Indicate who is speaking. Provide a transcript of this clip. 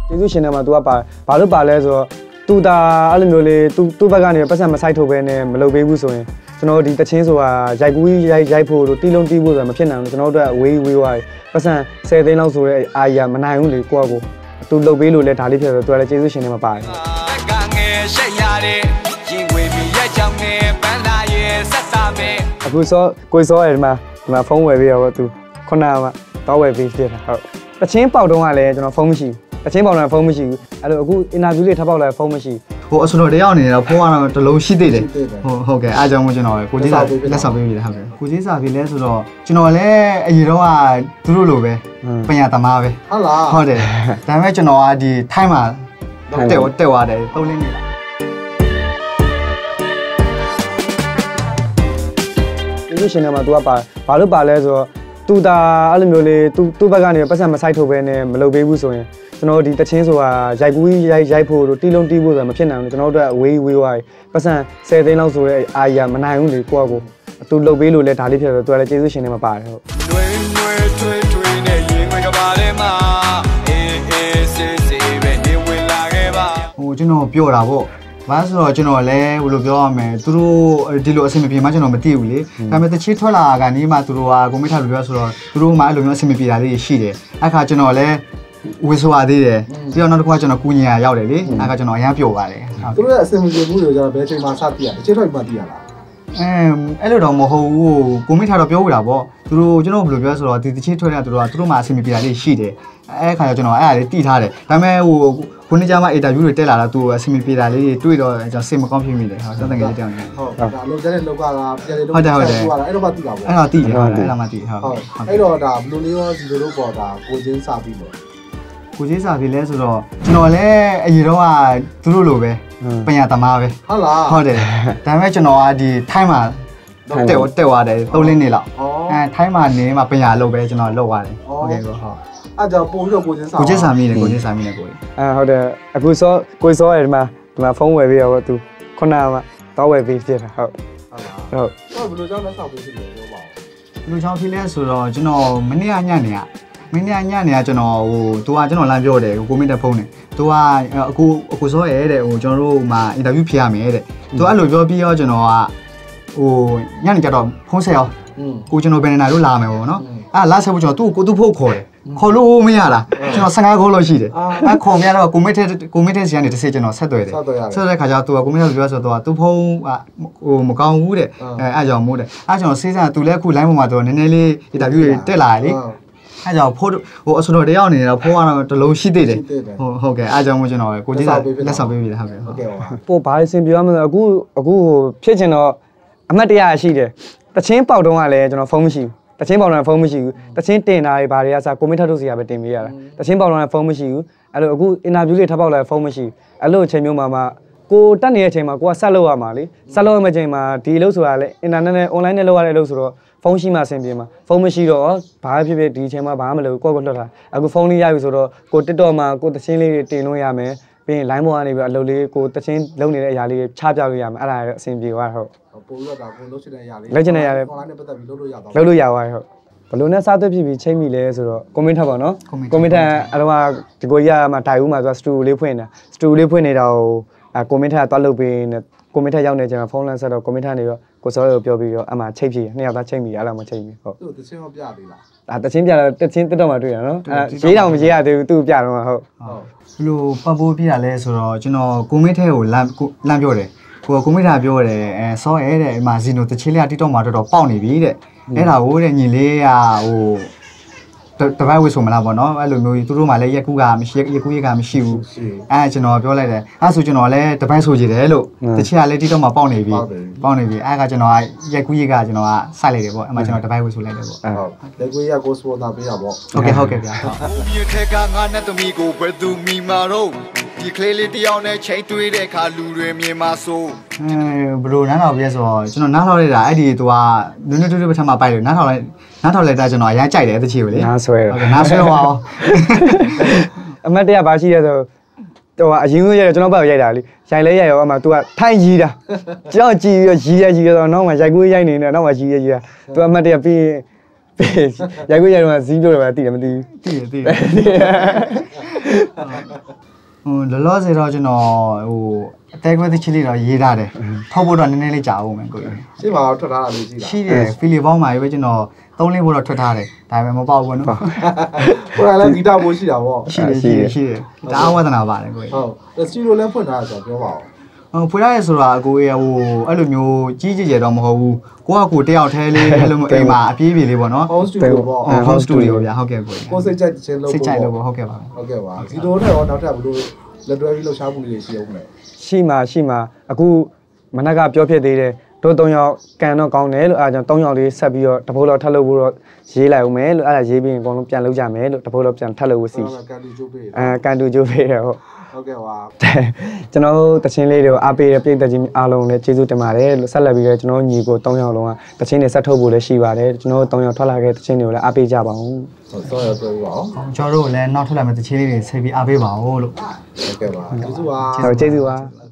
Speaker 1: ကျေးဇူးရှင်တယ်မှာ तू ကဘာလို့ပါလဲဆိုတော့ तू ဒါအဲ့လိုမျိုးလေး तू ဘက်ကနေပတ်စံမဆိုင်ထုတ်ပဲနဲ့မလုပ်ပေးဘူးဆိုရင်ကျွန်တော်ဒီတချင်းဆိုတာရိုက်ကူးရိုက်ဖို့တို့တီးလုံးတီးဖို့ဆိုတာမဖြစ်နိုင်ဘူးကျွန်တော်တို့ကဝေးသွားပတ်စံ10သိန်းလောက်ဆိုတဲ့အာရမနိုင်ဘူးလေကိုယ့်ကို तू လုပ်ပေးလို့လဲဒါလေးဖြစ်ဆိုတော့ तू လည်းကျေးဇူးရှင်တယ်မှာပါတယ်အခုကိုစောရဒီမှာဖုန်းဝယ်ပေးရော तू ခုနကမှတောက်ဝယ်ပေးဖြစ်တာဟုတ်တချင်းပေါက်တုံးကလည်းကျွန်တော်ဖုန်းမရှိဘူးတချင်းပေါက်တုံးကဖုန်းမရှိဘူးအဲ့လိုအခုအင်တာဗျူးလေးထပ်ပေါက်လာဖုန်းမရှိ
Speaker 2: ဘူးဟိုအစတော်တယောက်အနေနဲ့ဖုန်းကတော့တစ်လုံးရှိသေးတယ်ဟုတ်ကဲ့အားကြောင့်မို့ကျွန်တော်ကိုကြီးစာလက်ဆောင်ပေးပြီလားဟုတ်ကဲ့ကိုကြီးစာပြီလဲဆိုတော့ကျွန်တော်လည်းအရင်တော့ကသူတို့လိုပဲပညာသမားပဲ
Speaker 3: ဟုတ်လား
Speaker 2: ဟုတ်တယ်ဒါပေမဲ့ကျွန်တော်ကဒီထိုင်းမှာတက်သွားတယ်သုံးလင်းနေတာ
Speaker 1: ကျေးဇူးရှင်တယ်မှာ तू ကဘာလို့ပါလဲဆိုတော့ तू ဒါအဲ့လိုမျိုးလေး तू ဘက်ကနေပတ်စံမဆိုင်ထုတ်ပဲနဲ့မလုပ်ပေးဘူးဆိုရင်ကျွန်တော်ဒီတချင်းဆိုတာရိုက်ကူးရိုက်ဖို့တို့တီးလုံးတီးဖို့ဆိုတာမဖြစ်နိုင်ဘူးကျွန်တော်တို့ကဝေးသွားပတ်စံ10သိန်းလောက်ဆိုတဲ့အာရမနိုင်ဘူးလေကိုယ့်ကို तू လုပ်ပေးလို့လဲဒါလေးဖြစ်ဆိုတော့ तू လည်းကျေးဇူးရှင်တယ်မှာပါတယ်ဟုတ်
Speaker 2: ဟိုကျွန်တော်ပြောတာပေါ့ဘာဆိုတော့ကျွန်တော်လည်းဘယ်လိုပြောရမလဲသူတို့ဒီလိုအဆင်မပြေမှကျွန်တော်မသိဘူးလေဒါပေမဲ့တချီထွက်လာကနေမှသူတို့ကကွန်ပျူတာလိုပြောဆိုတော့သူတို့မှအဲ့လိုမျိုးအဆင်မပြေတာလေးရှိတယ်အဲ့ခါကျွန်တော်လည်းဝေဆိုရသေးတယ်ပြီးတော့နောက်တစ်ခါကျွန်တော်ကူညီရရောက်တယ်လေအဲ့ခါကျွန်တော်အရန်ပျော်ပါတယ်
Speaker 3: သူတို့ရဲ့အဆင်မပြေမှုတွေကြတော့ဘယ်ချိန်မှစသိရတချီထွက်မှသိရလား
Speaker 2: အဲ့လိုတော့မဟုတ်ဘူးကွန်ပျူတာတော့ပြောဦးတာပေါ့သူတို့ကျွန်တော်ဘယ်လိုပြောဆိုတော့ဒီတချီထွက်တဲ့သူတို့ကသူတို့မှအဆင်မပြေတာလေးရှိတယ်အဲ့ခါကျကျွန်တော်အဲ့အရာလေးတိထားတယ်ဒါပေမဲ့ဟိုခုနေ့ကျမှအင်တာဗျူးတွေတက်လာတော့သူအဆင်မပြေတာလေးတွေ့တော့ကျွန်တော်စိတ်မကောင်းဖြစ်မိတယ်ဟုတ်သက်တကယ်ကြောင်နေ
Speaker 3: ဟုတ်ဒါအလုပ်တဲ့လောက်ကပြန်လေလုပ်အဲ့တော့မှသိတာပေါ့
Speaker 2: အဲ့တော့သိတယ်ဟုတ်အဲ့တော့မှသိဟုတ်
Speaker 3: အဲ့တော့ဒါဘယ်လိုလေးရောဒီလိုလိုပေါ်တာကိုချင်းစာပြီးလို့
Speaker 2: ကိုကြီးစာပြီလဲဆိုတော့ကျွန်တော်လည်းအရင်တော့ကသူတို့လိုပဲပညာသမားပဲ
Speaker 3: ဟုတ်လား
Speaker 2: ဟုတ်တယ်ဒါပေမဲ့ကျွန်တော်ကဒီထိုင်းမှာတက်သွားတယ်3လင်းနေလောက်ထိုင်းမှာနေမှာပညာလုပ်ပဲကျွန်တော်လုပ်ရတယ်ဟုတ်ကဲ့ဟုတ်
Speaker 3: အဲ့ကြောင့်ပို့ပြီးတော့ကိုချင်းစာ
Speaker 2: ကိုချင်းစာမိတယ်ကိုချင်းစာမိတယ်ကိုကြီး
Speaker 1: ဟုတ်တယ်အခုကိုစောရဒီမှာဖုန်းဝယ်ပေးရော तू ခုနကမှတောက်ဝယ်ပေးဖြစ်တာဟုတ်
Speaker 3: ဘယ်လိုကြောင့်လက်ဆောင်ပေးဖြစ်လဲပြောပါဦး
Speaker 2: ဘယ်လိုကြောင့်ဖြစ်လဲဆိုတော့ကျွန်တော်မနေ့ကညနေကကျွန်တော်ဟိုသူကကျွန်တော်လမ်းပြောတယ်ကိုမင်းတက်ဖုန်းနဲ့သူကအကူစောရဲတဲ့ဟိုကျွန်တော်တို့မှာအင်တာဗျူးဖြေရမယ်တဲ့သူအဲ့လိုပြောပြီးတော့ကျွန်တော်ကဟိုညနေကျတော့ဖုန်းဆက်ရောကိုကျွန်တော်ဘယ်နေနာတို့လာမယ်ပေါ့နော်အဲ့လာဆက်ဖို့ကျွန်တော်သူ့ဖို့ခေါ်တယ်ခေါ်လို့မရလားကျွန်တော်15ခေါ်လို့ရှိတယ်အဲ့ခေါ်မရတော့ကိုမစ်တဲ့ဆီကနေတစ်ဆက်ကျွန်တော်ဆက်သွယ်တယ်ဆက်တဲ့ခါကျတော့သူကကိုမစ်လို့ပြောဆိုတော့သူဖုန်းဟိုမကောင်းဘူးတဲ့အဲ့ကြောင့်မို့တဲ့အဲ့ကျွန်တော်စေးစားသူလည်းအခု line ပေါ်မှာသူနည်းနည်းလေးအင်တာဗျူးတွေတက်လာတယ်လေအဲ့ကြောင့်ဖိုးဟိုအစတော်တယောက်အနေနဲ့တော့ဖုန်းကတော့တစ်လုံးရှိသေးတယ်ဟုတ်ကဲ့အဲ့ကြောင့်မို့ကျွန်တော်ကိုကြီးလက်ဆောင်ပေးပြီလားဟုတ်ကဲ့
Speaker 1: ပို့ဘာအဆင်ပြေရမလဲအခုဖြစ်ချင်တော့အမှတ်တရရှိတယ်တချင်းပေါက်တုံးကလည်းကျွန်တော်ဖုန်းမရှိဘူးတချင်းပေါက်တုံးကဖုန်းမရှိဘူးတချင်းတင်တာတွေဘာတွေကစကွန်ပျူတာထုတ်စီရပဲတင်ပေးရတာတချင်းပေါက်တုံးကဖုန်းမရှိဘူးအဲ့လိုအခုအင်တာဗျူးလေးထပ်ပေါက်လာဖုန်းမရှိဘူးအဲ့လိုအချိန်မျိုးမှာကိုတက်နေတဲ့အချိန်မှာကိုကဆက်လုပ်ရမှာလေဆက်လုပ်ရမယ့်အချိန်မှာဒီအလုပ်ဆိုတာလေအင်တာနက်နဲ့ online နဲ့လုပ်ရတဲ့အလုပ်ဆိုတော့ဖုန်းရှိမှအဆင်ပြေမှာဖုန်းမရှိတော့ဘာဖြစ်ဖြစ်ဒီအချိန်မှာဘာမှမလုပ်ကိုလွှတ်ထားအခုဖုန်းလေးရပြီဆိုတော့ကို TikTok မှာကိုတချင်းလေးတွေတင်လို့ရမယ်ပြီးရင် line ပေါ်ကနေပြီးအလုပ်လေးကိုတချင်းလုပ်နေတဲ့အရာလေးချပြလို့ရမယ်အဲ့ဒါအဆင်ပြေသွားဟုတ်
Speaker 3: ပို့ပြီးတော့ကိုလုပ်ချင်တဲ့အရာလေး
Speaker 1: လုပ်ချင်တဲ့အရာလေး
Speaker 3: online နဲ့ပတ်သက်ပြီးလုပ်လို့ရသွား
Speaker 1: လုပ်လို့ရသွားဟုတ်ဘယ်လိုနဲ့စားသွက်ဖြစ်ပြီးချိန်မိလဲဆိုတော့ comment ထပ်ပါနော် comment ထပ်အတော့ဒီကိုရမှာတိုင်ဦးမှာဆို studio လေးဖွင့်နေတာ studio လေးဖွင့်နေတာကိုcomment ထပ်သွားလုပ်ပေးနေ comment ထပ်ရောက်နေကျွန်တော်ဖုန်းလမ်းဆက်တော့ comment ထပ်နေတော့ကိုစောကိုပြောပြီးတော့အမှချိတ်ဖြစ်နှစ်ယောက်သားချိတ်မိအဲ့လိုမှချိတ်မိဟုတ်
Speaker 3: သူတချင်းမပြသေး
Speaker 1: လားတချင်းပြတော့တချင်းတက်တော့မှတွေ့ရနော်ရေးတော့မရေးရသေးဘူးသူ့ပြတော့မှဟုတ်
Speaker 2: ဘလို့ပတ်ပိုးပြရလဲဆိုတော့ကျွန်တော် comment ထဲကိုလမ်းပြောတယ်ကိုကွန်ပျူတာပြောတယ်စောရဲတဲ့ဒီမှာဇီနိုတချင်းလေးက TikTok မှာတော်ပေါက်နေပြီတဲ့အဲ့ဒါကိုတဲ့ညီလေးကဟိုတပတ်ဝေးဆိုမလားပေါ့နော်အဲ့လိုမျိုးသူတို့မှလည်းရက်ကူးကမရှိရက်ကူးရကမရှိဘူးအဲ့ကျွန်တော်ပြောလိုက်တယ်အဲ့ဆိုကျွန်တော်လည်းတပတ်ဆိုကြည့်တယ်လို့တချင်းကလည်း TikTok မှာပေါက်နေပြီအဲ့ကကျွန်တော်ကရက်ကူးရကကျွန်တော်ကစိုက်လိုက်တယ်ပေါ့အဲ့မှာကျွန်တော်တပတ်ဝေးဆိုလိုက်တယ်ပေါ့
Speaker 3: ဟုတ်ရက်ကူးရကိုစပေါ်တာပေးတာပေါ့
Speaker 2: ဟုတ်ကဲ့ဗျာ
Speaker 4: မြေထက်ကငါနဲ့သမီးကိုဘယ်သူမိမာတော့ဒီကလေးလေးတယောက်နဲ့ချိန်တွေးတဲ့အခါလူတွေမြင်မှာဆို
Speaker 2: ဘလို့နားထောင်ပြဆိုတော့ကျွန်တော်နားထောင်လိုက်တာအဲ့ဒီသူကနွန်းနွန်းတူတူပထမပိုက်လို့နားထောင်လိုက်တာကျွန်တော်အရင်ကြိုက်တယ်တချီကိုလေ
Speaker 1: နားဆွဲ
Speaker 2: တော့နားဆွဲပါအောင်
Speaker 1: အမတ်တရဘာရှိရဆိုတော့အရင်ကရကျွန်တော်ဘက်ရိုက်တာလေရိုက်လဲရိုက်ရောအမှ तू ကထိုင်ကြီးတာကျွန်တော်ကြည်ပြီးရီတော့နောက်မှရိုက်ကူးရိုက်နေတယ်နောက်မှရီတာ तू အမတ်တရပြီးရိုက်ကူးရိုက်တော့ဇီးပြောတယ်ပဲသိတယ်မသိဘူး
Speaker 2: သိတယ်လောလောဆယ်တော့ကျွန်တော်ဟိုအသေးကွဲသချီလေးတော့ရေးထားတယ်ထောက်ဖို့တော့နည်းနည်းလေးကြာအောင်မယ်ကိုကြီး
Speaker 3: ရှင်းမှာထွက်ထားတာလေးရှိလား
Speaker 2: ရှိတယ်ဖီလီပေါင်းမှာပဲကျွန်တော်3လေးဖို့တော့ထွက်ထားတယ်ဒါပေမဲ့မပေါက်ဘူးနော်
Speaker 3: ကိုယ်ကလည်းဂီတမိုးရှိတာပေါ့
Speaker 2: ရှိတယ်ဒါအဝဒနာပါတယ်ကိုကြီး
Speaker 3: ဟုတ်စတီလိုလည်းဖွင့်ထားတာဆိုတော့ပြောပါဦး
Speaker 2: ဖွေးရတယ်ဆိုတာကိုကြီးဟိုအဲ့လိုမျိုးကြီးကြီးကျယ်တော့မဟုတ်ဘူးကိုကကိုတယောက်ထဲလေးအဲ့လိုမျိုးအိမ်မှာအပြေးပြေးလေးပေါ့နော်
Speaker 3: home studio ပေါ့
Speaker 2: home studio ဗျာဟုတ်ကဲ့ကိုကြီး
Speaker 3: ကိုစိတ်ကြိုက်ခြင်းလို့
Speaker 2: စိတ်ကြိုက်လို့ပေါ့ဟုတ်ကဲ့ပါ
Speaker 3: ဟုတ်ကဲ့ပါဒီလိုနဲ့ရောနောက်ထပ်ဘလို့လက်တွဲပြီးလှုပ်ရှားမှုတွေရှိအောင်မယ်
Speaker 1: ရှိမှာအခုမနက်ကပြောဖြစ်သေးတယ်တို့3ယောက်ကန်တော့ကောင်းတယ်လို့အဲဒါကြောင့်3ယောက်လေးဆက်ပြီးတော့တပိုးတော့ထပ်လုပ်ဖို့တော့ရေးလိုက်အောင်မယ်လို့အဲ့ဒါရေးပြီးရင်အကုန်လုံးပြန်လုပ်ကြမယ်လို့တပိုးတော့ပြန်ထပ်လုပ်ဖို့စီ
Speaker 3: ကန်တူကျိုးပေး
Speaker 1: ကန်တူကျိုးပေးတယ်ဟုတ်
Speaker 3: ဟုတ်ကဲ့ပါ
Speaker 1: ကျွန်တော်တို့တချင်းလေးတွေကိုအားပေးတဲ့ပြည်သက်ကြီးအားလုံးလည်းကျေးဇူးတင်ပါတယ်လို့ဆက်လက်ပြီးတော့ကျွန်တော်ညီကို3ယောက်လုံးကတချင်းတွေဆက်ထုတ်ဖို့လည်းရှိပါတယ်ကျွန်တော်တို့3ယောက်ထွက်လာခဲ့တချင်းတွေကိုလည်းအားပေးကြပါဦး
Speaker 3: ဟုတ်ဆောရပြောပါဦး
Speaker 2: ကျွန်တော်တို့လည်းနောက်ထပ်လာမယ့်တချင်းလေးတွေဆက်ပြီးအားပေးပါဦးလို့
Speaker 3: ဟုတ်ကဲ့ပါကျေးဇူးပါ
Speaker 1: ကျေးဇူးပါ